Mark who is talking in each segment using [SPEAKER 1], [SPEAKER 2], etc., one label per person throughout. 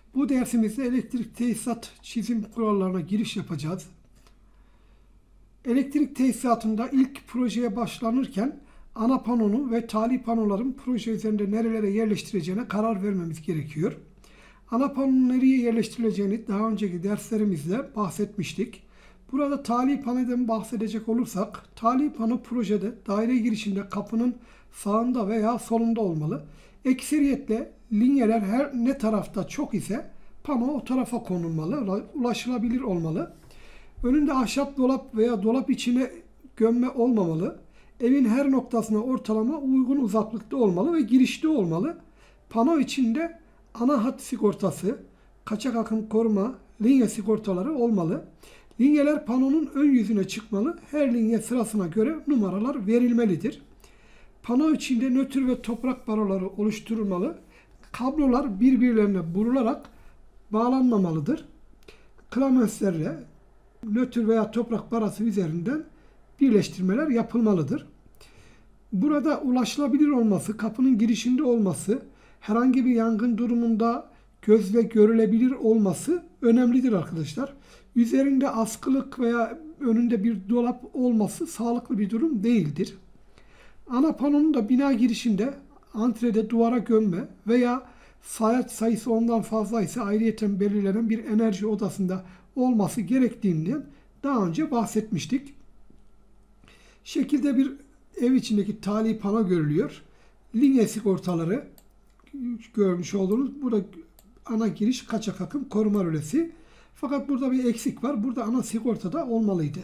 [SPEAKER 1] Bu dersimizde elektrik tesisat çizim kurallarına giriş yapacağız. Elektrik tesisatında ilk projeye başlanırken ana panonu ve tali panoların proje üzerinde nerelere yerleştireceğine karar vermemiz gerekiyor. Ana panonun nereye yerleştirileceğini daha önceki derslerimizde bahsetmiştik. Burada tali panodan bahsedecek olursak, tali pano projede daire girişinde kapının sağında veya solunda olmalı. Ekseriyetle linyeler her ne tarafta çok ise pano o tarafa konulmalı, ulaşılabilir olmalı. Önünde ahşap dolap veya dolap içine gömme olmamalı. Evin her noktasına ortalama uygun uzaklıkta olmalı ve girişte olmalı. Pano içinde ana hat sigortası, kaçak akım koruma, linye sigortaları olmalı. Linyeler panonun ön yüzüne çıkmalı. Her linye sırasına göre numaralar verilmelidir. Pano içinde nötr ve toprak baroları oluşturulmalı. Kablolar birbirlerine vurularak bağlanmamalıdır. Klamenslerle nötr veya toprak barası üzerinden birleştirmeler yapılmalıdır. Burada ulaşılabilir olması, kapının girişinde olması, herhangi bir yangın durumunda gözle görülebilir olması önemlidir arkadaşlar. Üzerinde askılık veya önünde bir dolap olması sağlıklı bir durum değildir. Ana panonun da bina girişinde antrede duvara gömme veya sayaç sayısı ondan fazla ise ayrıyeten belirlenen bir enerji odasında olması gerektiğinden daha önce bahsetmiştik. Şekilde bir ev içindeki tali pano görülüyor. Linye sigortaları görmüş olduğunuz burada ana giriş kaçak akım koruma rölesi. Fakat burada bir eksik var. Burada ana sigortada olmalıydı.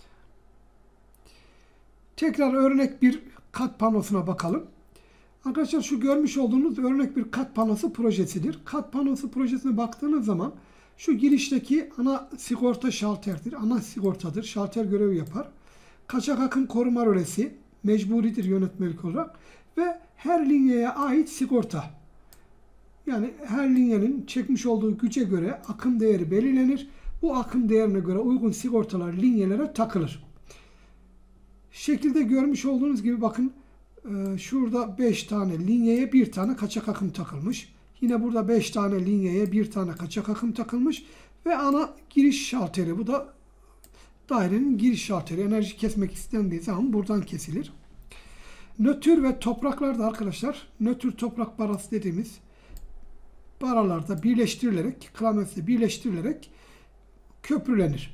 [SPEAKER 1] Tekrar örnek bir kat panosuna bakalım. Arkadaşlar şu görmüş olduğunuz örnek bir kat panosu projesidir. Kat panosu projesine baktığınız zaman şu girişteki ana sigorta şalterdir. Ana sigortadır. Şalter görevi yapar. Kaçak akım koruma rölesi mecburidir yönetmelik olarak ve her linyeye ait sigorta. Yani her linyenin çekmiş olduğu güce göre akım değeri belirlenir. Bu akım değerine göre uygun sigortalar linyelere takılır. Şekilde görmüş olduğunuz gibi bakın şurada 5 tane linyeye bir tane kaçak akım takılmış. Yine burada 5 tane linyeye bir tane kaçak akım takılmış ve ana giriş şalteri. Bu da dairenin giriş şalteri. Enerji kesmek istendiği zaman buradan kesilir. Nötr ve topraklarda arkadaşlar nötr toprak barası dediğimiz baralarda birleştirilerek, klamensle birleştirilerek köprülenir.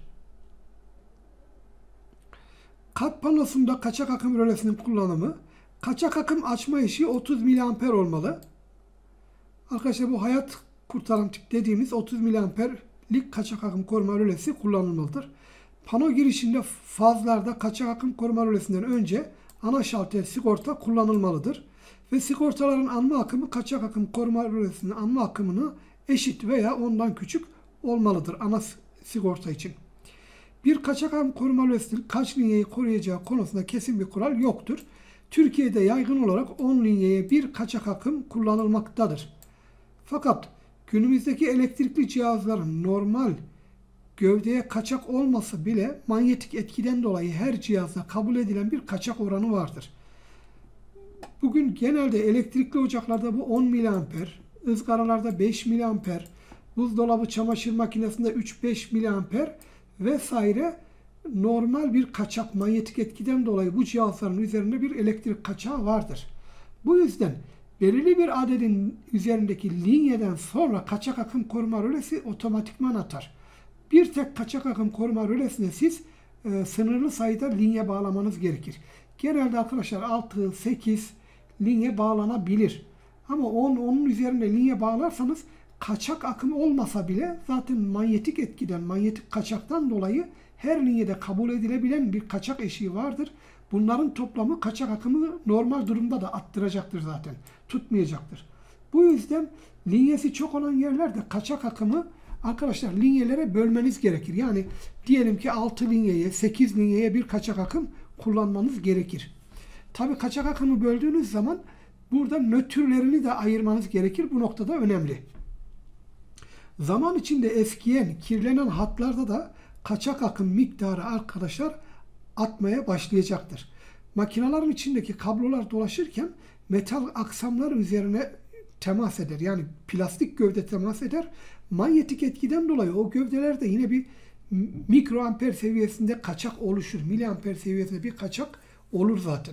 [SPEAKER 1] Kat panosunda kaçak akım rölesinin kullanımı, kaçak akım açma eşiği 30 mA olmalı. Arkadaşlar bu hayat kurtaran tip dediğimiz 30 mA'lik kaçak akım koruma rölesi kullanılmalıdır. Pano girişinde fazlarda kaçak akım koruma rölesinden önce ana şalter sigorta kullanılmalıdır. Ve sigortaların anma akımı kaçak akım koruma rölesinin anma akımına eşit veya ondan küçük olmalıdır ana sigorta için. Bir kaçak akım koruma rölesinin kaç linyeyi koruyacağı konusunda kesin bir kural yoktur. Türkiye'de yaygın olarak 10 linyeye bir kaçak akım kullanılmaktadır. Fakat günümüzdeki elektrikli cihazların normal gövdeye kaçak olmasa bile manyetik etkiden dolayı her cihazda kabul edilen bir kaçak oranı vardır. Bugün genelde elektrikli ocaklarda bu 10 mA, ızgaralarda 5 mA, buzdolabı çamaşır makinesinde 3-5 mA vesaire normal bir kaçak manyetik etkiden dolayı bu cihazların üzerinde bir elektrik kaçağı vardır. Bu yüzden belirli bir adetin üzerindeki linyeden sonra kaçak akım koruma rölesi otomatikman atar. Bir tek kaçak akım koruma rölesine siz sınırlı sayıda linye bağlamanız gerekir. Genelde arkadaşlar 6-8 linye bağlanabilir. Ama onun üzerine linye bağlarsanız kaçak akım olmasa bile zaten manyetik etkiden, manyetik kaçaktan dolayı her linyede kabul edilebilen bir kaçak eşiği vardır. Bunların toplamı kaçak akımı normal durumda da attıracaktır zaten. Tutmayacaktır. Bu yüzden linyesi çok olan yerlerde kaçak akımı arkadaşlar linyelere bölmeniz gerekir. Yani diyelim ki 6 linyeye, 8 linyeye bir kaçak akım kullanmanız gerekir. Tabi kaçak akımı böldüğünüz zaman burada nötrlerini de ayırmanız gerekir. Bu noktada önemli. Zaman içinde eskiyen, kirlenen hatlarda da kaçak akım miktarı arkadaşlar atmaya başlayacaktır. Makinelerin içindeki kablolar dolaşırken metal aksamlar üzerine temas eder. Yani plastik gövde temas eder. Manyetik etkiden dolayı o gövdelerde yine bir mikroamper seviyesinde kaçak oluşur. Miliamper seviyesinde bir kaçak olur zaten.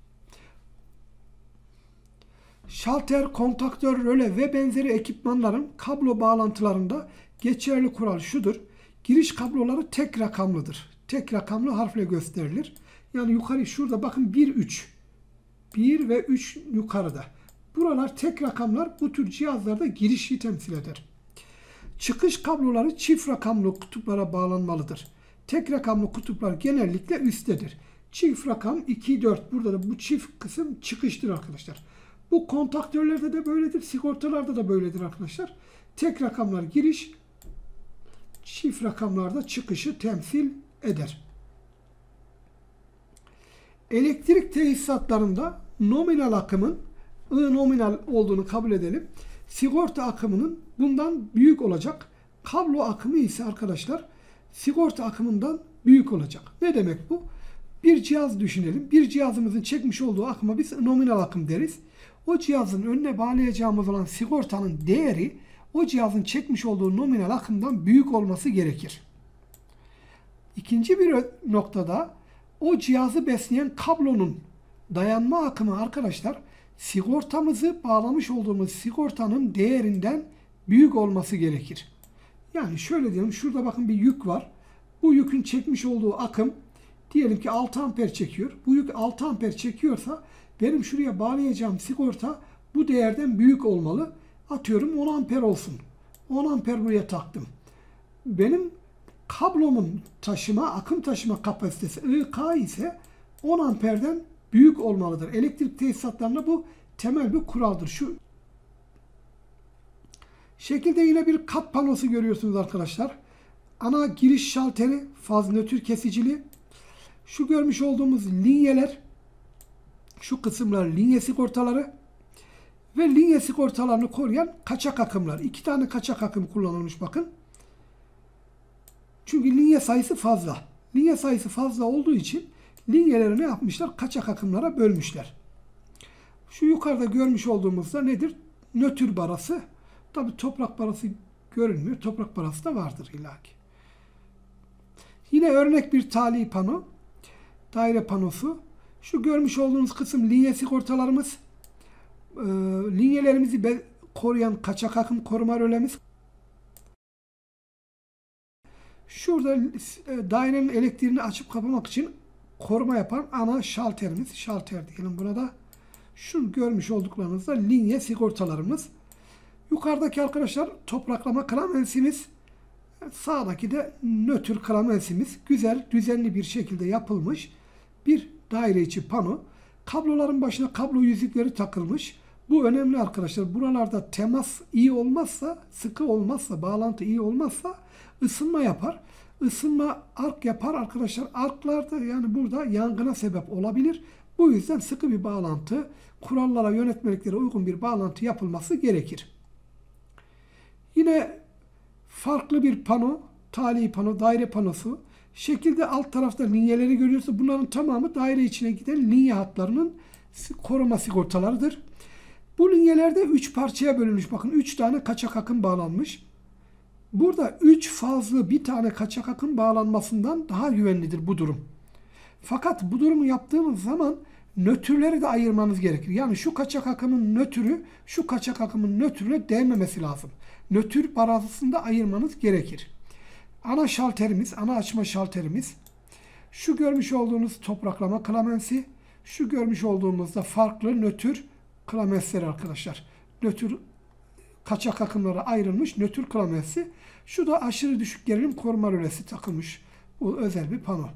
[SPEAKER 1] Şalter, kontaktör, röle ve benzeri ekipmanların kablo bağlantılarında geçerli kural şudur. Giriş kabloları tek rakamlıdır. Tek rakamlı harfle gösterilir. Yani yukarı şurada bakın 1, 3. 1 ve 3 yukarıda. Buralar tek rakamlar, bu tür cihazlarda girişi temsil eder. Çıkış kabloları çift rakamlı kutuplara bağlanmalıdır. Tek rakamlı kutuplar genellikle üsttedir. Çift rakam 2, 4. Burada da bu çift kısım çıkıştır arkadaşlar. Bu kontaktörlerde de böyledir. Sigortalarda da böyledir arkadaşlar. Tek rakamlar giriş, çift rakamlarda çıkışı temsil eder. Elektrik tesisatlarında nominal akımın I nominal olduğunu kabul edelim. Sigorta akımının bundan büyük olacak. Kablo akımı ise arkadaşlar sigorta akımından büyük olacak. Ne demek bu? Bir cihaz düşünelim. Bir cihazımızın çekmiş olduğu akıma biz nominal akım deriz. O cihazın önüne bağlayacağımız olan sigortanın değeri o cihazın çekmiş olduğu nominal akımdan büyük olması gerekir. İkinci bir noktada o cihazı besleyen kablonun dayanma akımı arkadaşlar sigortamızı bağlamış olduğumuz sigortanın değerinden büyük olması gerekir. Yani şöyle diyelim, şurada bakın bir yük var. Bu yükün çekmiş olduğu akım diyelim ki 6 amper çekiyor. Bu yük 6 amper çekiyorsa benim şuraya bağlayacağım sigorta bu değerden büyük olmalı. Atıyorum 10 amper olsun. 10 amper buraya taktım. Benim kablomun akım taşıma kapasitesi IK ise 10 amperden büyük olmalıdır. Elektrik tesisatlarında bu temel bir kuraldır. Şu şekilde yine bir kat panosu görüyorsunuz arkadaşlar. Ana giriş şalteri, faz nötr kesicili. Şu görmüş olduğumuz linyeler, şu kısımlar linye sigortaları ve linye sigortalarını koruyan kaçak akımlar. 2 tane kaçak akım kullanılmış bakın. Çünkü linye sayısı fazla. Linye sayısı fazla olduğu için linyeleri ne yapmışlar? Kaçak akımlara bölmüşler. Şu yukarıda görmüş olduğumuzda nedir? Nötr barası. Tabi toprak barası görünmüyor. Toprak barası da vardır illaki. Yine örnek bir tali pano. Daire panosu. Şu görmüş olduğunuz kısım linye sigortalarımız. Linyelerimizi koruyan kaçak akım koruma rölemiz. Şurada dairenin elektriğini açıp kapamak için koruma yapan ana şalterimiz. Şalter diyelim buna da. Şu görmüş olduklarınızda linye sigortalarımız. Yukarıdaki arkadaşlar topraklama klamensimiz. Sağdaki de nötr klamensimiz. Güzel, düzenli bir şekilde yapılmış bir daire içi pano. Kabloların başına kablo yüzükleri takılmış. Bu önemli arkadaşlar. Buralarda temas iyi olmazsa, sıkı olmazsa, bağlantı iyi olmazsa ısınma yapar. Isınma ark yapar arkadaşlar. Arklarda yani burada yangına sebep olabilir. Bu yüzden sıkı bir bağlantı, kurallara, yönetmeliklere uygun bir bağlantı yapılması gerekir. Yine farklı bir pano, tali pano, daire panosu. Şekilde alt tarafta linyeleri görüyorsunuz. Bunların tamamı daire içine giden linye hatlarının koruma sigortalarıdır. Bu linyelerde 3 parçaya bölünmüş. Bakın 3 tane kaçak akım bağlanmış. Burada 3 fazlı bir tane kaçak akım bağlanmasından daha güvenlidir bu durum. Fakat bu durumu yaptığımız zaman nötrleri de ayırmanız gerekir. Yani şu kaçak akımın nötrü şu kaçak akımın nötrüne değmemesi lazım. Nötr barasını da ayırmanız gerekir. Ana şalterimiz, ana açma şalterimiz. Şu görmüş olduğunuz topraklama klamensi. Şu görmüş olduğumuzda farklı nötr klamensleri arkadaşlar. Nötr kaçak akımlara ayrılmış nötr klamensi. Şu da aşırı düşük gerilim koruma rölesi takılmış. Bu özel bir pano.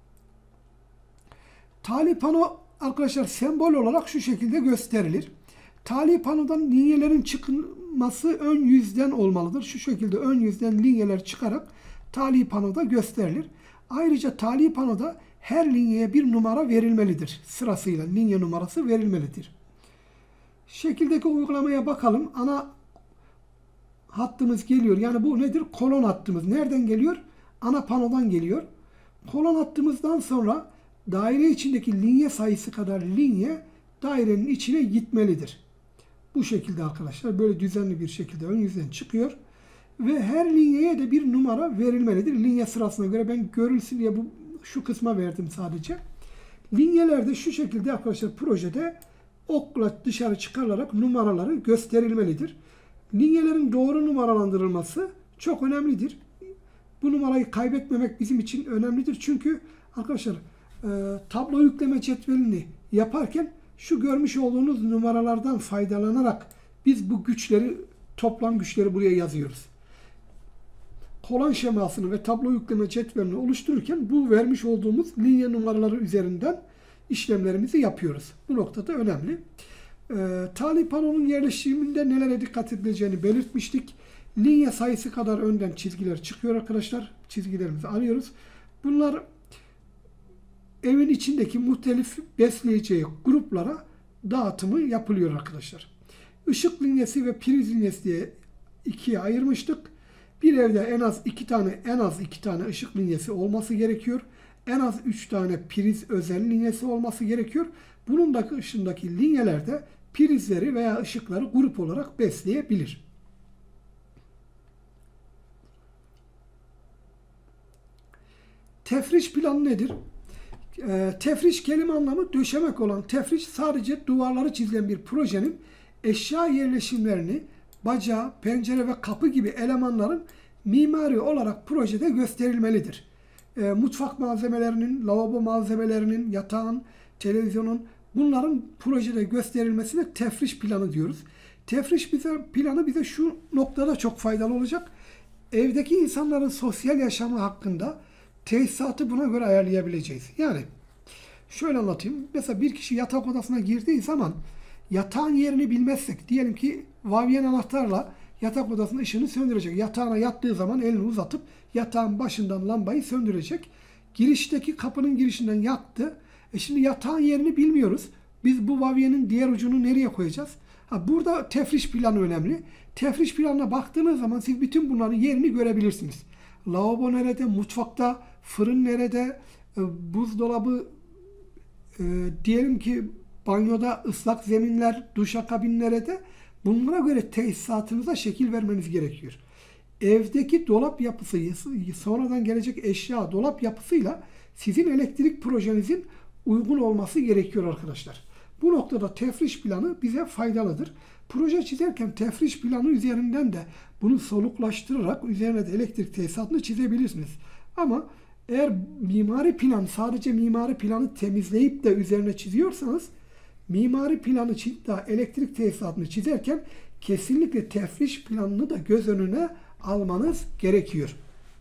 [SPEAKER 1] Tali pano arkadaşlar sembol olarak şu şekilde gösterilir. Tali panodan linyelerin çıkması ön yüzden olmalıdır. Şu şekilde ön yüzden linyeler çıkarak tali panoda gösterilir. Ayrıca tali panoda her linyeye bir numara verilmelidir. Sırasıyla linye numarası verilmelidir. Şekildeki uygulamaya bakalım. Ana hattımız geliyor. Yani bu nedir? Kolon hattımız. Nereden geliyor? Ana panodan geliyor. Kolon hattımızdan sonra daire içindeki linye sayısı kadar linye dairenin içine gitmelidir. Bu şekilde arkadaşlar böyle düzenli bir şekilde ön yüzden çıkıyor. Ve her linyeye de bir numara verilmelidir. Linye sırasına göre ben görülsün diye şu kısma verdim sadece. Linyelerde şu şekilde arkadaşlar projede okla dışarı çıkarılarak numaraları gösterilmelidir. Linyelerin doğru numaralandırılması çok önemlidir. Bu numarayı kaybetmemek bizim için önemlidir. Çünkü arkadaşlar tablo yükleme cetvelini yaparken şu görmüş olduğunuz numaralardan faydalanarak biz bu güçleri, toplam güçleri buraya yazıyoruz. Kolon şemasını ve tablo yükleme cetvelini oluştururken bu vermiş olduğumuz linye numaraları üzerinden işlemlerimizi yapıyoruz. Bu noktada önemli. Tali panonun yerleşiminde nelere dikkat edileceğini belirtmiştik. Linye sayısı kadar önden çizgiler çıkıyor arkadaşlar. Çizgilerimizi arıyoruz. Bunlar evin içindeki muhtelif besleyeceği gruplara dağıtımı yapılıyor arkadaşlar. Işık linyesi ve priz linyesi diye ikiye ayırmıştık. Bir evde en az iki tane ışık linyesi olması gerekiyor. En az 3 tane priz özel linyesi olması gerekiyor. Bunun da dışındaki linyelerde prizleri veya ışıkları grup olarak besleyebilir. Tefriş planı nedir? Tefriş kelime anlamı döşemek olan tefriş sadece duvarları çizilen bir projenin eşya yerleşimlerini, baca, pencere ve kapı gibi elemanların mimari olarak projede gösterilmelidir. Mutfak malzemelerinin, lavabo malzemelerinin, yatağın, televizyonun bunların projede gösterilmesine tefriş planı diyoruz. Tefriş planı bize şu noktada çok faydalı olacak. Evdeki insanların sosyal yaşamı hakkında tesisatı buna göre ayarlayabileceğiz. Yani şöyle anlatayım. Mesela bir kişi yatak odasına girdiği zaman yatağın yerini bilmezsek, diyelim ki vavyen anahtarla yatak odasının ışığını söndürecek. Yatağına yattığı zaman elini uzatıp yatağın başından lambayı söndürecek. Girişteki kapının girişinden yattı. Şimdi yatağın yerini bilmiyoruz. Biz bu vavyenin diğer ucunu nereye koyacağız? Burada tefriş planı önemli. Tefriş planına baktığınız zaman siz bütün bunların yerini görebilirsiniz. Lavabo nerede? Mutfakta, fırın nerede? Buzdolabı, diyelim ki banyoda ıslak zeminler, duşakabin nerede? Bunlara göre tesisatınıza şekil vermeniz gerekiyor. Evdeki dolap yapısı, sonradan gelecek eşya dolap yapısıyla sizin elektrik projenizin uygun olması gerekiyor arkadaşlar. Bu noktada tefriş planı bize faydalıdır. Proje çizerken tefriş planı üzerinden de bunu soluklaştırarak üzerine de elektrik tesisatını çizebilirsiniz. Ama eğer sadece mimari planı temizleyip de üzerine çiziyorsanız, mimari planı da elektrik tesisatını çizerken kesinlikle tefriş planını da göz önüne almanız gerekiyor.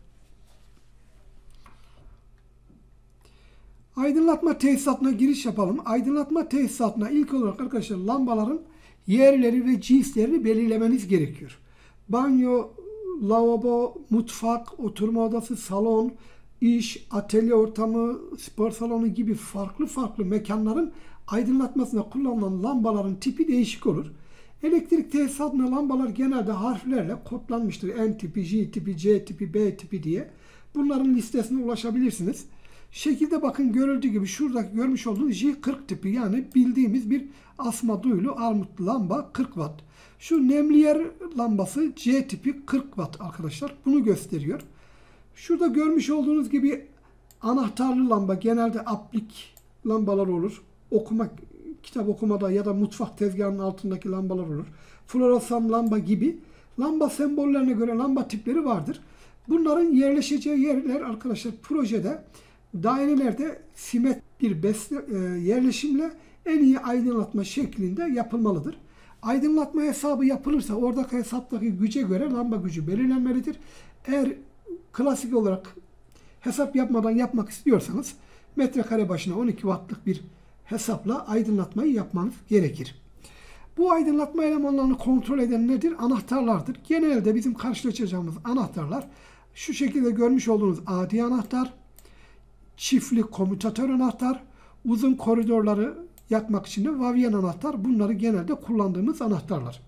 [SPEAKER 1] Aydınlatma tesisatına giriş yapalım. Aydınlatma tesisatına ilk olarak arkadaşlar lambaların yerleri ve cinslerini belirlemeniz gerekiyor. Banyo, lavabo, mutfak, oturma odası, salon, iş, atölye ortamı, spor salonu gibi farklı mekanların aydınlatmasında kullanılan lambaların tipi değişik olur. Elektrik tesisatına lambalar genelde harflerle kodlanmıştır. N tipi, J tipi, C tipi, B tipi diye. Bunların listesine ulaşabilirsiniz. Şekilde bakın görüldüğü gibi şuradaki görmüş olduğunuz J40 tipi, yani bildiğimiz bir asma duyulu armut lamba 40 watt. Şu nemliyer lambası C tipi 40 watt arkadaşlar. Bunu gösteriyor. Şurada görmüş olduğunuz gibi anahtarlı lamba, genelde aplik lambalar olur. Kitap okumada ya da mutfak tezgahının altındaki lambalar olur. Floresan lamba gibi lamba sembollerine göre lamba tipleri vardır. Bunların yerleşeceği yerler arkadaşlar projede dairelerde simetrik bir yerleşimle en iyi aydınlatma şeklinde yapılmalıdır. Aydınlatma hesabı yapılırsa oradaki hesaptaki güce göre lamba gücü belirlenmelidir. Eğer klasik olarak hesap yapmadan yapmak istiyorsanız metrekare başına 12 wattlık bir hesapla aydınlatmayı yapmanız gerekir. Bu aydınlatma elemanlarını kontrol eden nedir? Anahtarlardır. Genelde bizim karşılaşacağımız anahtarlar şu şekilde görmüş olduğunuz adi anahtar, çiftli komütatör anahtar, uzun koridorları yakmak için de vavyen anahtar. Bunları genelde kullandığımız anahtarlar.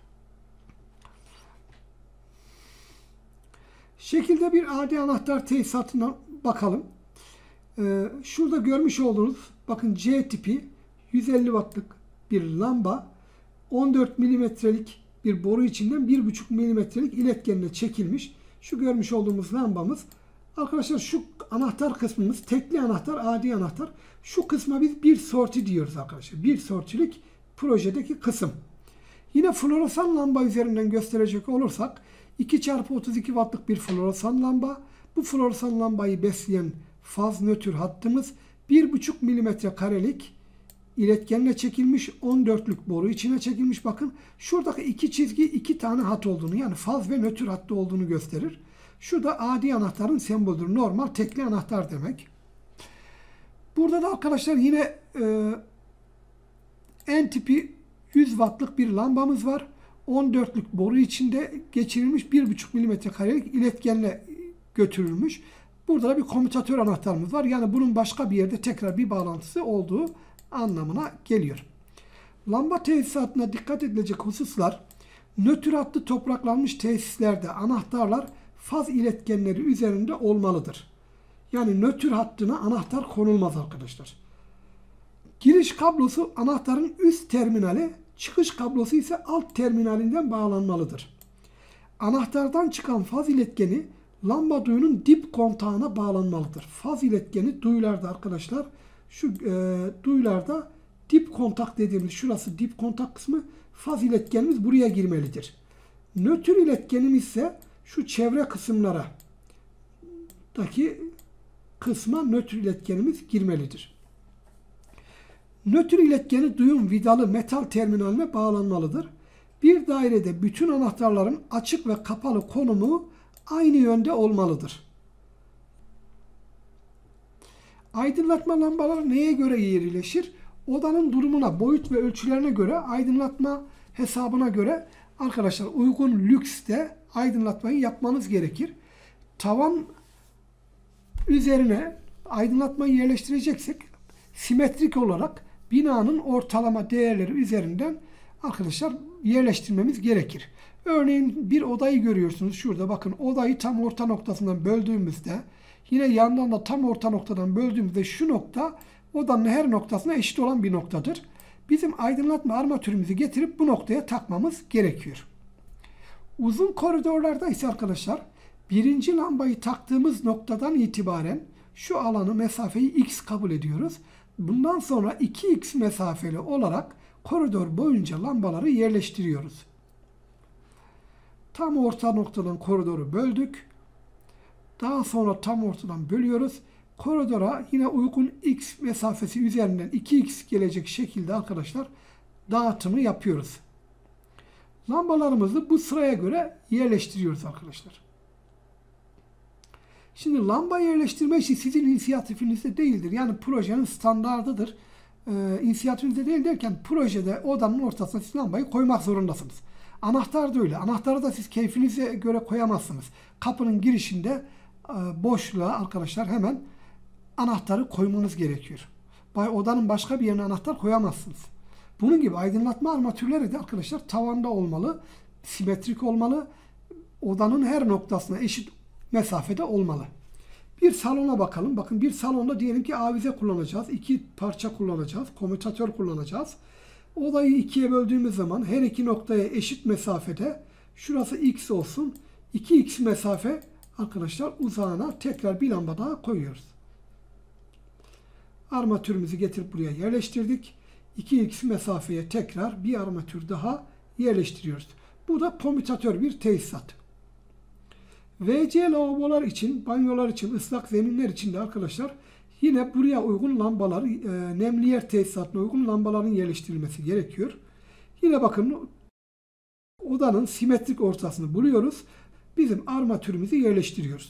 [SPEAKER 1] Şekilde bir adi anahtar tesisatına bakalım. Şurada görmüş olduğunuz bakın C tipi 150 wattlık bir lamba 14 milimetrelik bir boru içinden 1,5 milimetrelik iletkenle çekilmiş. Şu görmüş olduğumuz lambamız. Arkadaşlar şu anahtar kısmımız tekli anahtar, adi anahtar. Şu kısma biz bir sorti diyoruz arkadaşlar. Bir sortilik projedeki kısım. Yine floresan lamba üzerinden gösterecek olursak 2x32 wattlık bir floresan lamba. Bu floresan lambayı besleyen faz nötr hattımız 1,5 milimetre karelik iletkenle çekilmiş 14'lük boru içine çekilmiş. Bakın şuradaki iki çizgi iki tane hat olduğunu, yani faz ve nötr hattı olduğunu gösterir. Şurada adi anahtarın sembolüdür. Normal tekli anahtar demek. Burada da arkadaşlar yine N tipi 100 wattlık bir lambamız var. 14'lük boru içinde geçirilmiş 1,5 milimetre karelik iletkenle götürülmüş. Burada da bir komütatör anahtarımız var. Yani bunun başka bir yerde tekrar bir bağlantısı olduğu anlamına geliyor. Lamba tesisatına dikkat edilecek hususlar: nötr hattı topraklanmış tesislerde anahtarlar faz iletkenleri üzerinde olmalıdır. Yani nötr hattına anahtar konulmaz arkadaşlar. Giriş kablosu anahtarın üst terminali, çıkış kablosu ise alt terminalinden bağlanmalıdır. Anahtardan çıkan faz iletkeni lamba duyunun dip kontağına bağlanmalıdır. Faz iletkeni duyularda arkadaşlar, şu duyularda dip kontak dediğimiz, şurası dip kontak kısmı, faz iletkenimiz buraya girmelidir. Nötr iletkenimiz ise şu çevre kısımlara daki kısma nötr iletkenimiz girmelidir. Nötr iletkeni duyum vidalı metal terminaline bağlanmalıdır. Bir dairede bütün anahtarların açık ve kapalı konumu aynı yönde olmalıdır. Aydınlatma lambaları neye göre yerleşir? Odanın durumuna, boyut ve ölçülerine göre, aydınlatma hesabına göre arkadaşlar uygun lükste aydınlatmayı yapmanız gerekir. Tavan üzerine aydınlatmayı yerleştireceksek simetrik olarak binanın ortalama değerleri üzerinden arkadaşlar yerleştirmemiz gerekir. Örneğin bir odayı görüyorsunuz. Şurada bakın, odayı tam orta noktasından böldüğümüzde, yine yandan da tam orta noktadan böldüğümüzde şu nokta odanın her noktasına eşit olan bir noktadır. Bizim aydınlatma armatürümüzü getirip bu noktaya takmamız gerekiyor. Uzun koridorlarda ise arkadaşlar birinci lambayı taktığımız noktadan itibaren şu alanı, mesafeyi x kabul ediyoruz. Bundan sonra 2x mesafeli olarak koridor boyunca lambaları yerleştiriyoruz. Tam orta noktadan koridoru böldük. Daha sonra tam ortadan bölüyoruz. Koridora yine uygun x mesafesi üzerinden 2x gelecek şekilde arkadaşlar dağıtımı yapıyoruz. Lambalarımızı bu sıraya göre yerleştiriyoruz arkadaşlar. Şimdi lamba yerleştirme işi sizin inisiyatifinizde değildir. Yani projenin standardıdır. İnisiyatifinizde değil derken, projede odanın ortasına siz lambayı koymak zorundasınız. Anahtar da öyle. Anahtarı da siz keyfinize göre koyamazsınız. Kapının girişinde boşluğa arkadaşlar hemen anahtarı koymanız gerekiyor. Odanın başka bir yerine anahtar koyamazsınız. Bunun gibi aydınlatma armatürleri de arkadaşlar tavanda olmalı, simetrik olmalı, odanın her noktasına eşit mesafede olmalı. Bir salona bakalım. Bakın, bir salonda diyelim ki avize kullanacağız. 2 parça kullanacağız. Komütatör kullanacağız. Odayı ikiye böldüğümüz zaman her iki noktaya eşit mesafede, şurası x olsun, 2x mesafe arkadaşlar uzağına tekrar bir lamba daha koyuyoruz. Armatürümüzü getirip buraya yerleştirdik. 2x mesafeye tekrar bir armatür daha yerleştiriyoruz. Bu da komütatör bir tesisat. WC lavabolar için, banyolar için, ıslak zeminler için de arkadaşlar yine buraya uygun lambalar, nemli yer tesisatına uygun lambaların yerleştirilmesi gerekiyor. Yine bakın, odanın simetrik ortasını buluyoruz. Bizim armatürümüzü yerleştiriyoruz.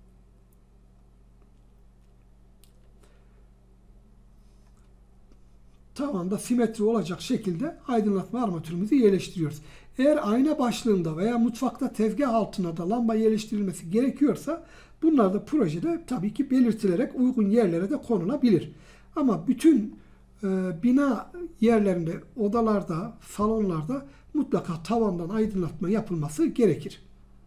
[SPEAKER 1] Tavanda simetri olacak şekilde aydınlatma armatürümüzü yerleştiriyoruz. Eğer ayna başlığında veya mutfakta tezgah altına da lamba yerleştirilmesi gerekiyorsa bunlar da projede tabii ki belirtilerek uygun yerlere de konulabilir. Ama bütün bina yerlerinde, odalarda, salonlarda mutlaka tavandan aydınlatma yapılması gerekir.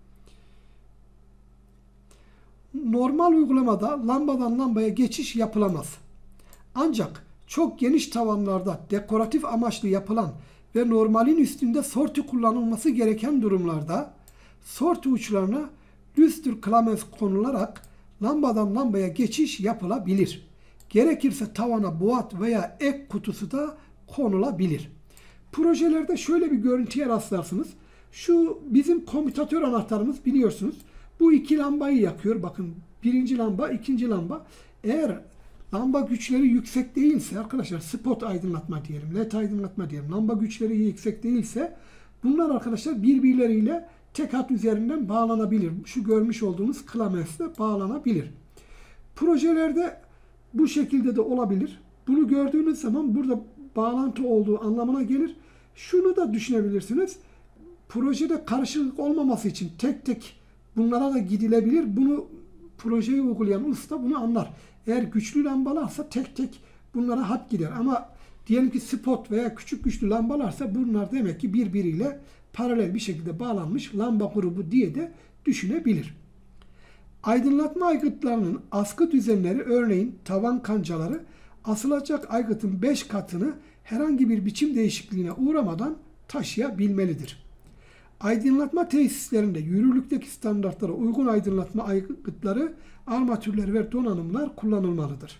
[SPEAKER 1] Normal uygulamada lambadan lambaya geçiş yapılamaz. Ancak çok geniş tavanlarda dekoratif amaçlı yapılan ve normalin üstünde sorti kullanılması gereken durumlarda sorti uçlarına lüstr klamens konularak lambadan lambaya geçiş yapılabilir. Gerekirse tavana buat veya ek kutusu da konulabilir. Projelerde şöyle bir görüntüye rastlarsınız. Şu bizim komütatör anahtarımız, biliyorsunuz. Bu iki lambayı yakıyor. Bakın, birinci lamba, ikinci lamba. Eğer lamba güçleri yüksek değilse arkadaşlar, spot aydınlatma diyelim, led aydınlatma diyelim, lamba güçleri yüksek değilse bunlar arkadaşlar birbirleriyle tek hat üzerinden bağlanabilir. Şu görmüş olduğunuz klamensle bağlanabilir. Projelerde bu şekilde de olabilir. Bunu gördüğünüz zaman burada bağlantı olduğu anlamına gelir. Şunu da düşünebilirsiniz. Projede karışıklık olmaması için tek tek bunlara da gidilebilir. Bunu projeyi uygulayan usta bunu anlar. Eğer güçlü lambalarsa tek tek bunlara hat gider. Ama diyelim ki spot veya küçük güçlü lambalarsa bunlar demek ki birbiriyle paralel bir şekilde bağlanmış lamba grubu diye de düşünebilir. Aydınlatma aygıtlarının askı düzenleri, örneğin tavan kancaları, asılacak aygıtın 5 katını herhangi bir biçim değişikliğine uğramadan taşıyabilmelidir. Aydınlatma tesislerinde yürürlükteki standartlara uygun aydınlatma aygıtları, armatürler ve donanımlar kullanılmalıdır.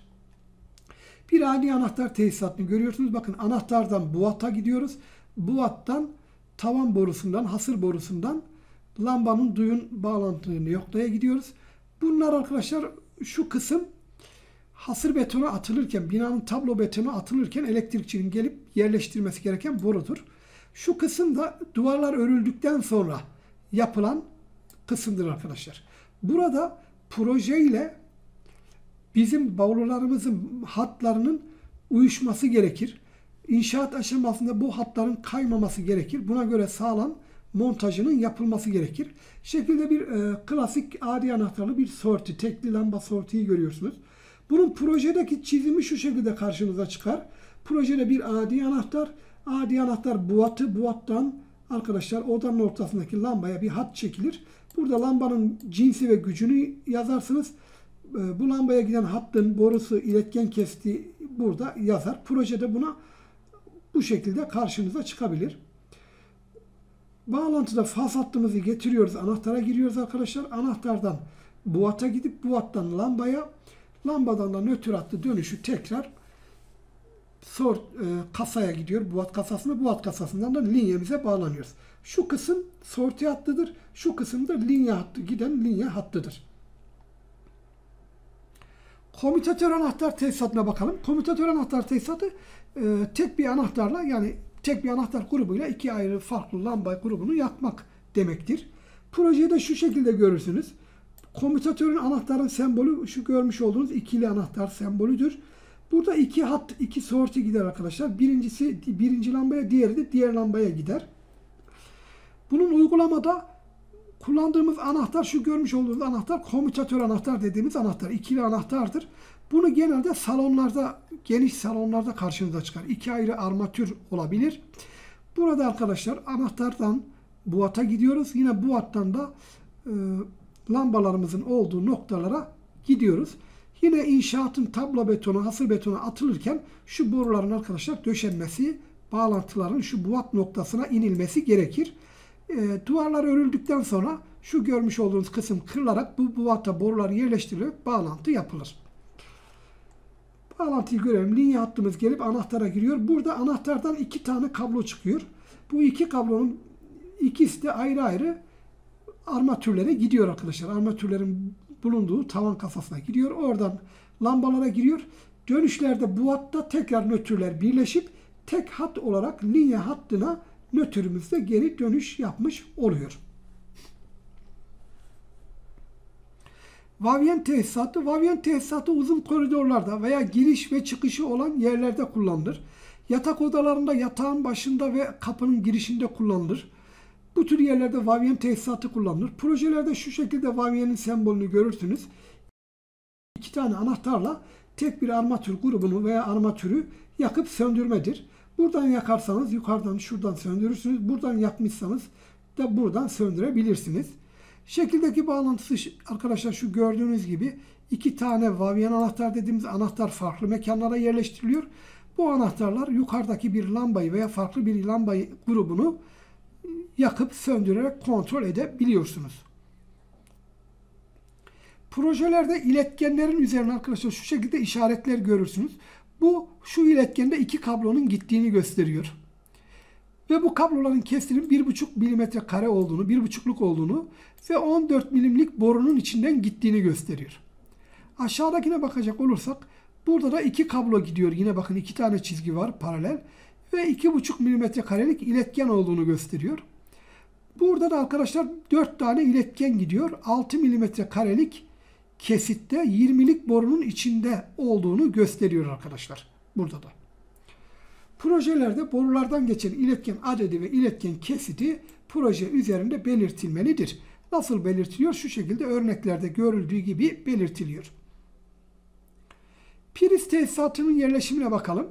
[SPEAKER 1] Bir adi anahtar tesisatını görüyorsunuz. Bakın, anahtardan buata gidiyoruz. Buattan tavan borusundan, hasır borusundan lambanın duyun bağlantılı noktaya gidiyoruz. Bunlar arkadaşlar, şu kısım hasır betonu atılırken, binanın tablo betonu atılırken elektrikçinin gelip yerleştirmesi gereken borudur. Şu kısım da duvarlar örüldükten sonra yapılan kısımdır arkadaşlar. Burada projeyle bizim borularımızın hatlarının uyuşması gerekir. İnşaat aşamasında bu hatların kaymaması gerekir. Buna göre sağlam montajının yapılması gerekir. Şekilde bir klasik adi anahtarlı bir sorti, tekli lamba sortiyi görüyorsunuz. Bunun projedeki çizimi şu şekilde karşınıza çıkar. Projede bir adi anahtar buatı, buattan arkadaşlar odanın ortasındaki lambaya bir hat çekilir. Burada lambanın cinsi ve gücünü yazarsınız. Bu lambaya giden hattın borusu, iletken kestiği burada yazar. Projede buna bu şekilde karşınıza çıkabilir. Bağlantıda faz hattımızı getiriyoruz. Anahtara giriyoruz arkadaşlar. Anahtardan buata gidip buattan lambaya, lambadan da nötr hattı dönüşü tekrar kasaya gidiyor. Buat kasasına, buat kasasından da linyemize bağlanıyoruz. Şu kısım sorti hattıdır. Şu kısım da linye hattı, giden linye hattıdır. Komütatör anahtar tesisatına bakalım. Komütatör anahtar tesisatı tek bir anahtarla, yani tek bir anahtar grubuyla iki ayrı farklı lamba grubunu yakmak demektir. Projede şu şekilde görürsünüz. Komütatörün, anahtarın sembolü şu görmüş olduğunuz ikili anahtar sembolüdür. Burada iki hat, iki sorti gider arkadaşlar. Birincisi birinci lambaya, diğeri de diğer lambaya gider. Bunun uygulamada kullandığımız anahtar, şu görmüş olduğunuz anahtar komütatör anahtar dediğimiz anahtar. İkili anahtardır. Bunu genelde salonlarda, geniş salonlarda karşınıza çıkar. İki ayrı armatür olabilir. Burada arkadaşlar anahtardan buata gidiyoruz. Yine buattan da lambalarımızın olduğu noktalara gidiyoruz. Yine inşaatın tablo betonu, hasır betonu atılırken şu boruların arkadaşlar döşenmesi, bağlantıların şu buat noktasına inilmesi gerekir. Duvarlar örüldükten sonra şu görmüş olduğunuz kısım kırılarak bu buata borular yerleştirilerek bağlantı yapılır. Bağlantıyı görelim. Linye hattımız gelip anahtara giriyor. Burada anahtardan iki tane kablo çıkıyor. Bu iki kablonun ikisi de ayrı ayrı armatürlere gidiyor arkadaşlar. Armatürlerin bulunduğu tavan kasasına gidiyor. Oradan lambalara giriyor. Dönüşlerde buatta tekrar nötrler birleşip tek hat olarak linye hattına nötrümüzde geri dönüş yapmış oluyor. Vavyen tesisatı. Vavyen tesisatı uzun koridorlarda veya giriş ve çıkışı olan yerlerde kullanılır. Yatak odalarında yatağın başında ve kapının girişinde kullanılır. Bu tür yerlerde vavyen tesisatı kullanılır. Projelerde şu şekilde vavyenin sembolünü görürsünüz. İki tane anahtarla tek bir armatür grubunu veya armatürü yakıp söndürmedir. Buradan yakarsanız yukarıdan şuradan söndürürsünüz. Buradan yakmışsanız da buradan söndürebilirsiniz. Şekildeki bağlantısı arkadaşlar şu gördüğünüz gibi iki tane vavyen anahtar dediğimiz anahtar farklı mekanlara yerleştiriliyor. Bu anahtarlar yukarıdaki bir lambayı veya farklı bir lamba grubunu yakıp söndürerek kontrol edebiliyorsunuz. Projelerde iletkenlerin üzerine arkadaşlar şu şekilde işaretler görürsünüz. Bu şu iletkende 2 kablonun gittiğini gösteriyor. Ve bu kabloların kesinin 1,5 milimetre kare olduğunu, 1,5'luk olduğunu ve 14 milimlik borunun içinden gittiğini gösteriyor. Aşağıdakine bakacak olursak burada da 2 kablo gidiyor. Yine bakın 2 tane çizgi var paralel ve 2,5 milimetre karelik iletken olduğunu gösteriyor. Burada da arkadaşlar 4 tane iletken gidiyor. 6 milimetre karelik kesitte 20'lik borunun içinde olduğunu gösteriyor arkadaşlar. Burada da. Projelerde borulardan geçen iletken adedi ve iletken kesiti proje üzerinde belirtilmelidir. Nasıl belirtiliyor? Şu şekilde örneklerde görüldüğü gibi belirtiliyor. Priz tesisatının yerleşimine bakalım.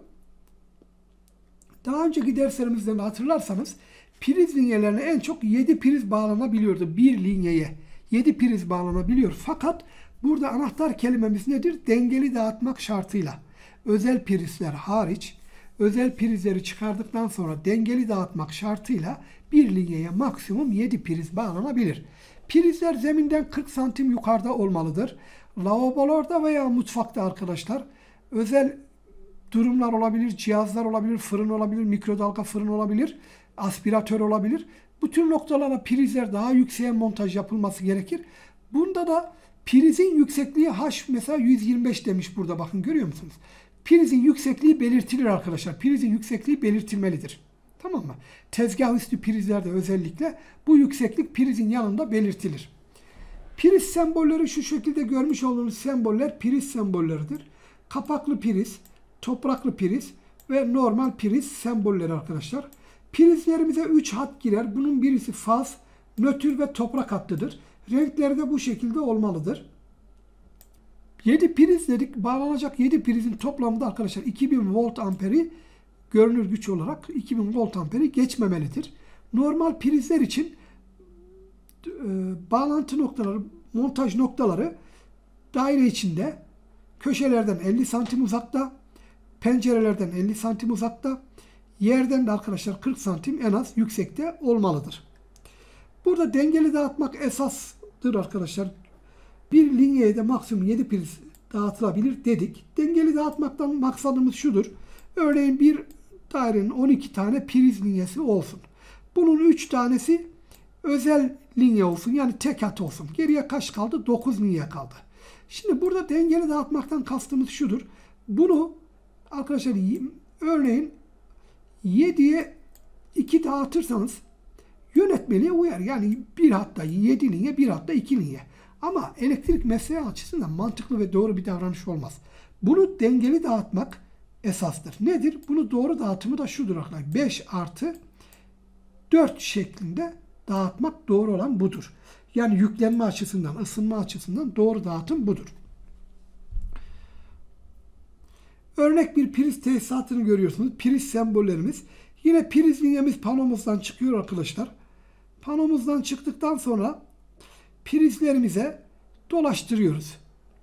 [SPEAKER 1] Daha önceki derslerimizden hatırlarsanız priz linyelerine en çok 7 priz bağlanabiliyordu. Bir linyeye 7 priz bağlanabiliyor. Fakat burada anahtar kelimemiz nedir? Dengeli dağıtmak şartıyla. Özel prizler hariç, özel prizleri çıkardıktan sonra dengeli dağıtmak şartıyla bir linyeye maksimum 7 priz bağlanabilir. Prizler zeminden 40 santim yukarıda olmalıdır. Lavabolarda veya mutfakta arkadaşlar özel durumlar olabilir, cihazlar olabilir, fırın olabilir, mikrodalga fırın olabilir, aspiratör olabilir. Bu tür noktalara prizler daha yükseğe montaj yapılması gerekir. Bunda da prizin yüksekliği H mesela 125 demiş burada, bakın görüyor musunuz? Prizin yüksekliği belirtilir arkadaşlar. Prizin yüksekliği belirtilmelidir. Tamam mı? Tezgah üstü prizlerde özellikle bu yükseklik prizin yanında belirtilir. Priz sembolleri şu şekilde görmüş olduğunuz semboller priz sembolleridir. Kapaklı priz, topraklı priz ve normal priz sembolleri arkadaşlar. Prizlerimize 3 hat girer. Bunun birisi faz, nötr ve toprak hattıdır. Renkleri de bu şekilde olmalıdır. 7 priz dedik. Bağlanacak 7 prizin toplamında arkadaşlar 2000 volt amperi görünür güç olarak 2000 volt amperi geçmemelidir. Normal prizler için bağlantı noktaları, montaj noktaları daire içinde, köşelerden 50 santim uzakta, pencerelerden 50 santim uzakta, yerden de arkadaşlar 40 santim en az yüksekte olmalıdır. Burada dengeli dağıtmak esastır arkadaşlar. Bir linyeye de maksimum 7 priz dağıtılabilir dedik. Dengeli dağıtmaktan maksadımız şudur. Örneğin bir dairenin 12 tane priz linyesi olsun. Bunun 3 tanesi özel linye olsun. Yani tek hat olsun. Geriye kaç kaldı? 9 linye kaldı. Şimdi burada dengeli dağıtmaktan kastımız şudur. Bunu arkadaşlar örneğin 7'ye 2 dağıtırsanız yönetmeliğe uyar. Yani bir hatta 7 linye, bir hatta 2 linye. Ama elektrik mesleği açısından mantıklı ve doğru bir davranış olmaz. Bunu dengeli dağıtmak esastır. Nedir? Bunu doğru dağıtımı da şudur arkadaşlar. 5 artı 4 şeklinde dağıtmak doğru olan budur. Yani yüklenme açısından, ısınma açısından doğru dağıtım budur. Örnek bir priz tesisatını görüyorsunuz. Priz sembollerimiz. Yine priz linyemiz panomuzdan çıkıyor arkadaşlar. Panomuzdan çıktıktan sonra prizlerimize dolaştırıyoruz.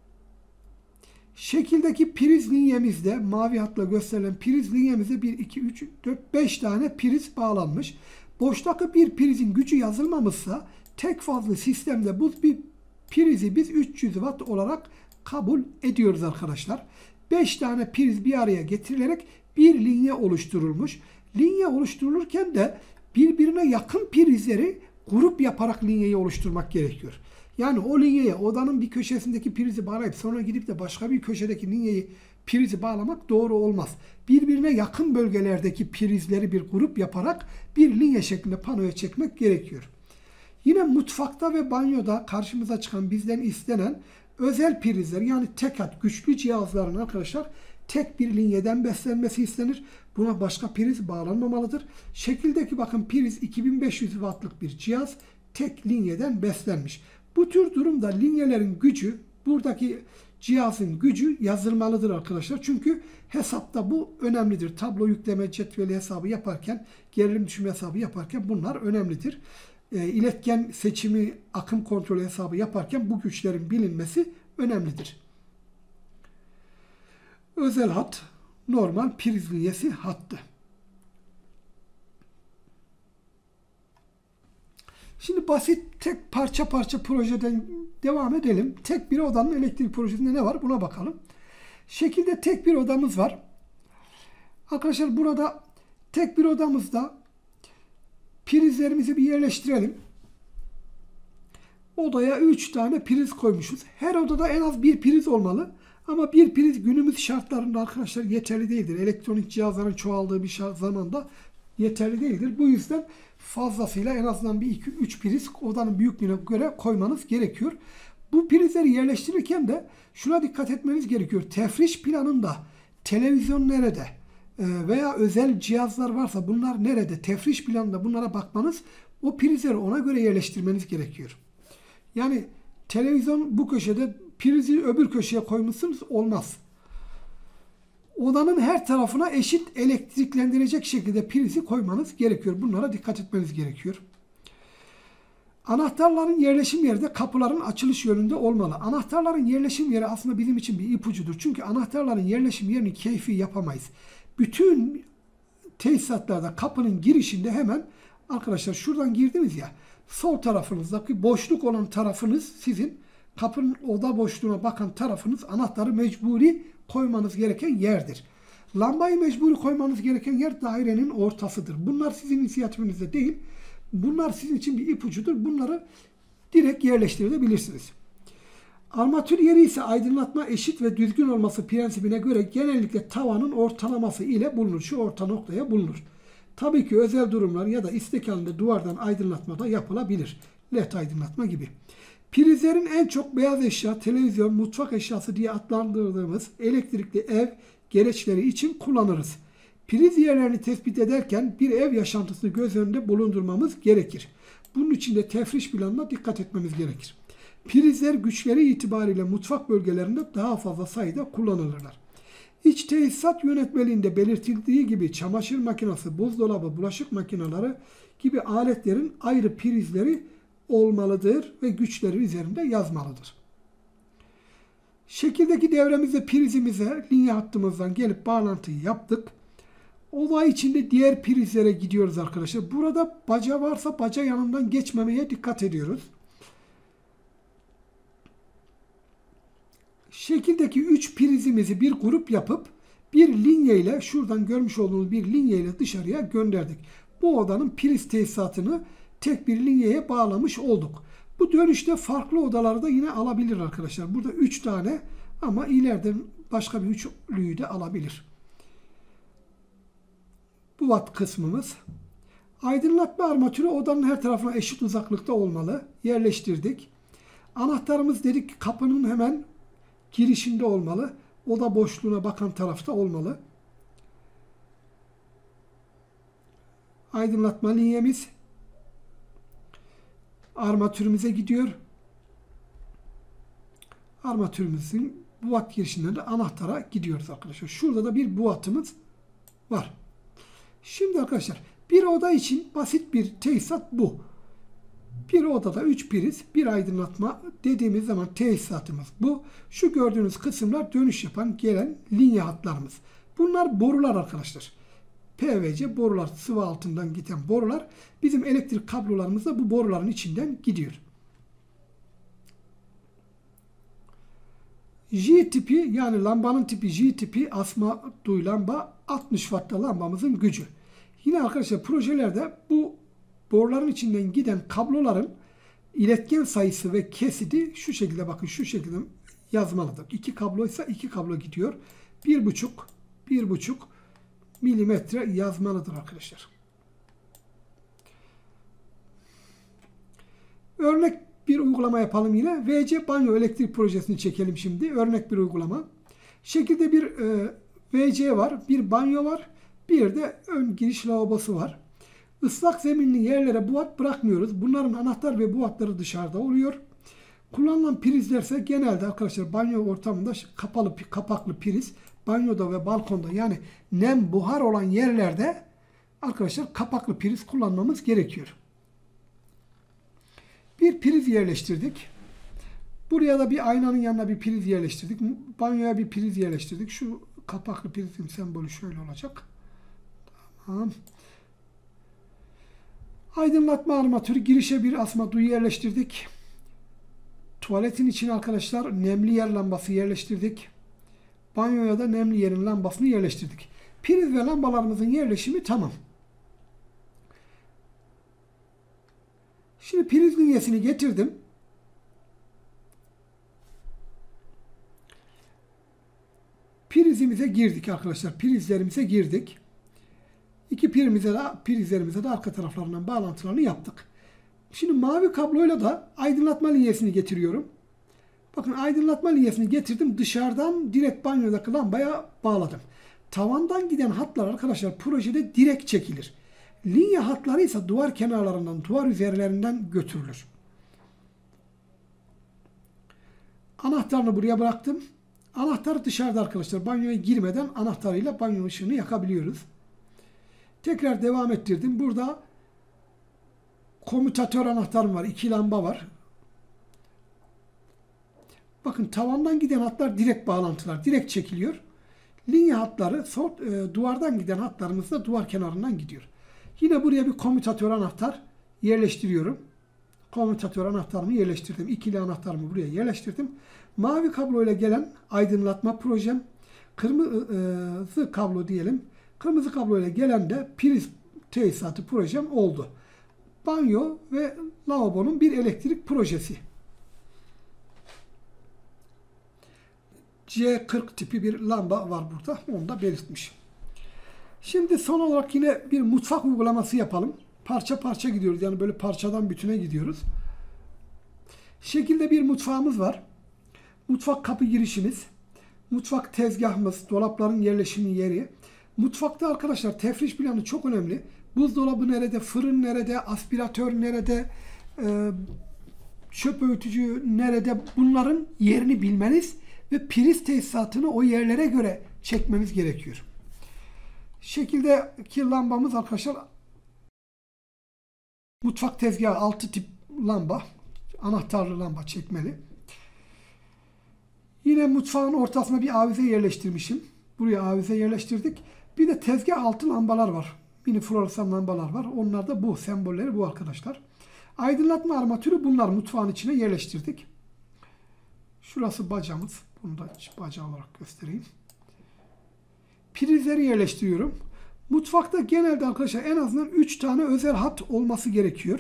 [SPEAKER 1] Şekildeki priz linyemizde, mavi hatla gösterilen priz linyemizde 1, 2, 3, 4, 5 tane priz bağlanmış. Boştaki bir prizin gücü yazılmamışsa tek fazlı sistemde bu bir prizi biz 300 watt olarak kabul ediyoruz arkadaşlar. 5 tane priz bir araya getirilerek bir linye oluşturulmuş. Linye oluşturulurken de birbirine yakın prizleri grup yaparak linyeyi oluşturmak gerekiyor. Yani o linyeye odanın bir köşesindeki prizi bağlayıp sonra gidip de başka bir köşedeki linyeyi prizi bağlamak doğru olmaz. Birbirine yakın bölgelerdeki prizleri bir grup yaparak bir linye şeklinde panoya çekmek gerekiyor. Yine mutfakta ve banyoda karşımıza çıkan bizden istenen özel prizler, yani tek hat güçlü cihazların arkadaşlar tek bir linyeden beslenmesi istenir. Buna başka priz bağlanmamalıdır. Şekildeki bakın priz 2500 wattlık bir cihaz tek linyeden beslenmiş. Bu tür durumda linyelerin gücü, buradaki cihazın gücü yazılmalıdır arkadaşlar. Çünkü hesapta bu önemlidir. Tablo yükleme cetveli hesabı yaparken, gerilim düşümü hesabı yaparken bunlar önemlidir. İletken seçimi, akım kontrolü hesabı yaparken bu güçlerin bilinmesi önemlidir. Özel hat, normal priz linyesi hattı. Şimdi basit tek parça projeden devam edelim. Tek bir odanın elektrik projesinde ne var? Buna bakalım. Şekilde tek bir odamız var. Arkadaşlar burada tek bir odamızda prizlerimizi bir yerleştirelim. Odaya 3 tane priz koymuşuz. Her odada en az bir priz olmalı. Ama bir priz günümüz şartlarında arkadaşlar yeterli değildir. Elektronik cihazların çoğaldığı bir zamanda yeterli değildir. Bu yüzden fazlasıyla en azından bir 2-3 priz odanın büyüklüğüne göre koymanız gerekiyor. Bu prizleri yerleştirirken de şuna dikkat etmeniz gerekiyor. Tefriş planında televizyon nerede veya özel cihazlar varsa bunlar nerede? Tefriş planında bunlara bakmanız, o prizleri ona göre yerleştirmeniz gerekiyor. Yani televizyon bu köşede, prizi öbür köşeye koymuşsunuz, olmaz. Odanın her tarafına eşit elektriklendirecek şekilde prizi koymanız gerekiyor. Bunlara dikkat etmeniz gerekiyor. Anahtarların yerleşim yeri de kapıların açılış yönünde olmalı. Anahtarların yerleşim yeri aslında bizim için bir ipucudur. Çünkü anahtarların yerleşim yerini keyfi yapamayız. Bütün tesisatlarda kapının girişinde hemen arkadaşlar şuradan girdiniz ya, sol tarafınızdaki boşluk olan tarafınız sizin kapının oda boşluğuna bakan tarafınız anahtarı mecburi koymanız gereken yerdir. Lambayı mecburi koymanız gereken yer dairenin ortasıdır. Bunlar sizin inisiyatifinizde değil. Bunlar sizin için bir ipucudur. Bunları direkt yerleştirebilirsiniz. Armatür yeri ise aydınlatma eşit ve düzgün olması prensibine göre genellikle tavanın ortalaması ile bulunur. Şu orta noktaya bulunur. Tabii ki özel durumlar ya da istek halinde duvardan aydınlatma da yapılabilir. LED aydınlatma gibi. Prizlerin en çok beyaz eşya, televizyon, mutfak eşyası diye adlandırdığımız elektrikli ev gereçleri için kullanırız. Priz yerlerini tespit ederken bir ev yaşantısını göz önünde bulundurmamız gerekir. Bunun için de tefriş planına dikkat etmemiz gerekir. Prizler güçleri itibariyle mutfak bölgelerinde daha fazla sayıda kullanılırlar. İç tesisat yönetmeliğinde belirtildiği gibi çamaşır makinesi, buzdolabı, bulaşık makineleri gibi aletlerin ayrı prizleri olmalıdır ve güçleri üzerinde yazmalıdır. Şekildeki devremizde prizimize linye hattımızdan gelip bağlantıyı yaptık. Olay içinde diğer prizlere gidiyoruz arkadaşlar. Burada baca varsa baca yanından geçmemeye dikkat ediyoruz. Şekildeki 3 prizimizi bir grup yapıp bir linye ile, şuradan görmüş olduğunuz bir linye ile dışarıya gönderdik. Bu odanın priz tesisatını tek bir linyeye bağlamış olduk. Bu dönüşte farklı odaları da yine alabilir arkadaşlar. Burada 3 tane ama ileride başka bir üçlüyü de alabilir. Bu watt kısmımız. Aydınlatma armatürü odanın her tarafına eşit uzaklıkta olmalı. Yerleştirdik. Anahtarımız dedik ki kapının hemen girişinde olmalı. Oda boşluğuna bakan tarafta olmalı. Aydınlatma linyemiz armatürümüze gidiyor. Armatürümüzün bu watt girişinden de anahtara gidiyoruz arkadaşlar. Şurada da bir bu wattımız var. Şimdi arkadaşlar bir oda için basit bir tesisat bu. Bir odada 3 priz, bir aydınlatma dediğimiz zaman tesisatımız bu. Şu gördüğünüz kısımlar dönüş yapan gelen linye hatlarımız. Bunlar borular arkadaşlar. PVC borular, sıvı altından giden borular. Bizim elektrik kablolarımız da bu boruların içinden gidiyor. J tipi yani lambanın tipi J tipi asma duy lamba 60 watt'ta lambamızın gücü. Yine arkadaşlar projelerde bu boruların içinden giden kabloların iletken sayısı ve kesidi şu şekilde, bakın şu şekilde yazmalıdır. 2 kabloysa 2 kablo gidiyor. 1,5 milimetre yazmalıdır arkadaşlar. Örnek bir uygulama yapalım yine. VC banyo elektrik projesini çekelim şimdi. Örnek bir uygulama. Şekilde bir VC var, bir banyo var, bir de ön giriş lavabosu var. Islak zeminli yerlere bu watt bırakmıyoruz. Bunların anahtar ve bu wattları dışarıda oluyor. Kullanılan prizlerse genelde arkadaşlar banyo ortamında kapalı kapaklı priz, banyoda ve balkonda yani nem buhar olan yerlerde arkadaşlar kapaklı priz kullanmamız gerekiyor. Bir priz yerleştirdik. Buraya da bir aynanın yanına bir priz yerleştirdik. Banyoya bir priz yerleştirdik. Şu kapaklı prizin sembolü şöyle olacak. Tamam. Aydınlatma armatürü, girişe bir asma duyu yerleştirdik. Tuvaletin içine arkadaşlar nemli yer lambası yerleştirdik. Banyoya da nemli yerin lambasını yerleştirdik. Priz ve lambalarımızın yerleşimi tamam. Şimdi priz linyesini getirdim. Prizimize girdik arkadaşlar. Prizlerimize girdik. İki prizlerimize de arka taraflarından bağlantılarını yaptık. Şimdi mavi kabloyla da aydınlatma linyesini getiriyorum. Bakın aydınlatma linyesini getirdim. Dışarıdan direkt banyodaki lambaya bağladım. Tavandan giden hatlar arkadaşlar projede direkt çekilir. Linye hatları ise duvar kenarlarından, duvar üzerlerinden götürülür. Anahtarını buraya bıraktım. Anahtar dışarıda arkadaşlar. Banyoya girmeden anahtarıyla banyo ışığını yakabiliyoruz. Tekrar devam ettirdim. Burada komütatör anahtarım var. 2 lamba var. Bakın tavandan giden hatlar direkt bağlantılar. Direkt çekiliyor. Linye hatları duvardan giden hatlarımız da duvar kenarından gidiyor. Yine buraya bir komütatör anahtar yerleştiriyorum. Komütatör anahtarımı yerleştirdim. İkili anahtarımı buraya yerleştirdim. Mavi kabloyla gelen aydınlatma projem. Kırmızı kablo diyelim. Kırmızı kabloyla gelen de priz tesisatı projem oldu. Banyo ve lavabonun bir elektrik projesi. C40 tipi bir lamba var burada. Onu da belirtmişim. Şimdi son olarak yine bir mutfak uygulaması yapalım. Parça parça gidiyoruz. Yani böyle parçadan bütüne gidiyoruz. Şekilde bir mutfağımız var. Mutfak kapı girişimiz. Mutfak tezgahımız. Dolapların yerleşimi yeri. Mutfakta arkadaşlar tefriş planı çok önemli. Buzdolabı nerede? Fırın nerede? Aspiratör nerede? Çöp öğütücü nerede? Bunların yerini bilmeniz ve priz tesisatını o yerlere göre çekmeniz gerekiyor. Şekildeki lambamız arkadaşlar mutfak tezgahı 6 tip lamba. Anahtarlı lamba çekmeli. Yine mutfağın ortasına bir avize yerleştirmişim. Buraya avize yerleştirdik. Bir de tezgah altı lambalar var. Mini floresan lambalar var. Onlar da bu. Sembolleri bu arkadaşlar. Aydınlatma armatürü bunlar mutfağın içine yerleştirdik. Şurası bacamız. Bunu da baca olarak göstereyim. Prizleri yerleştiriyorum. Mutfakta genelde arkadaşlar en azından 3 tane özel hat olması gerekiyor.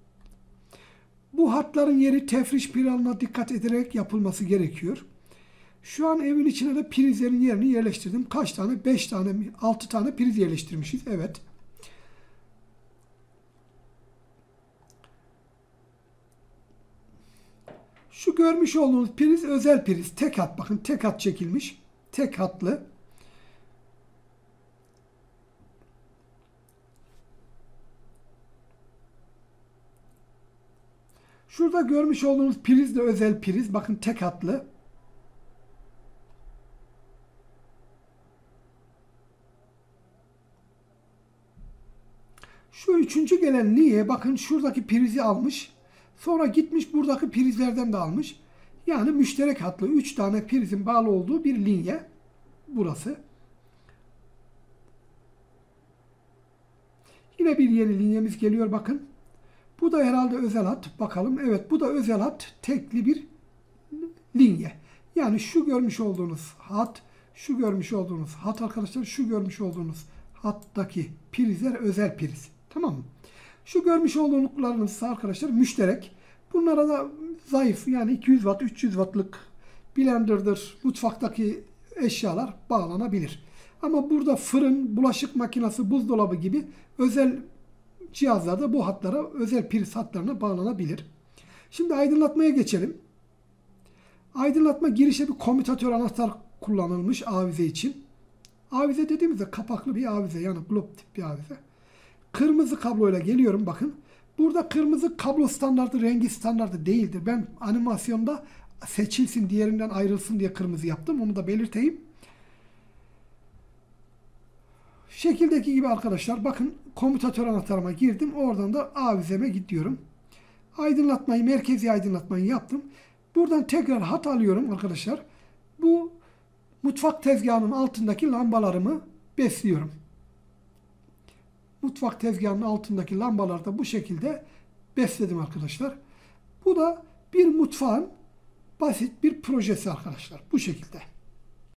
[SPEAKER 1] Bu hatların yeri tefriş planına dikkat ederek yapılması gerekiyor. Şu an evin içine de prizlerin yerini yerleştirdim. Kaç tane? 5 tane mi? 6 tane priz yerleştirmişiz. Evet. Şu görmüş olduğunuz priz özel priz. Tek hat. Bakın tek hat çekilmiş. Tek hatlı. Şurada görmüş olduğunuz priz de özel priz. Bakın tek hatlı. Şu üçüncü gelen linye bakın şuradaki prizi almış. Sonra gitmiş buradaki prizlerden de almış. Yani müşterek hatlı 3 tane prizin bağlı olduğu bir linye. Burası. Yine bir yeni linyemiz geliyor bakın. Bu da herhalde özel hat. Bakalım. Evet bu da özel hat. Tekli bir linye. Yani şu görmüş olduğunuz hat, şu görmüş olduğunuz hat arkadaşlar, şu görmüş olduğunuz hattaki prizler özel priz. Tamam mı? Şu görmüş olduğunuzlarınız arkadaşlar müşterek. Bunlara da zayıf yani 200 watt, 300 wattlık blenderdır, mutfaktaki eşyalar bağlanabilir. Ama burada fırın, bulaşık makinesi, buzdolabı gibi özel cihazlarda bu hatlara, özel priz hatlarına bağlanabilir. Şimdi aydınlatmaya geçelim. Aydınlatma girişe bir komütatör anahtar kullanılmış avize için. Avize dediğimizde kapaklı bir avize yani glob tip bir avize. Kırmızı kabloyla geliyorum bakın. Burada kırmızı kablo standartı, rengi standartı değildir. Ben animasyonda seçilsin, diğerinden ayrılsın diye kırmızı yaptım. Onu da belirteyim. Şekildeki gibi arkadaşlar bakın komütatör anahtarıma girdim. Oradan da avizeme gidiyorum. Aydınlatmayı, merkezi aydınlatmayı yaptım. Buradan tekrar hat alıyorum arkadaşlar. Bu mutfak tezgahının altındaki lambalarımı besliyorum. Mutfak tezgahının altındaki lambaları da bu şekilde besledim arkadaşlar. Bu da bir mutfağın basit bir projesi arkadaşlar. Bu şekilde.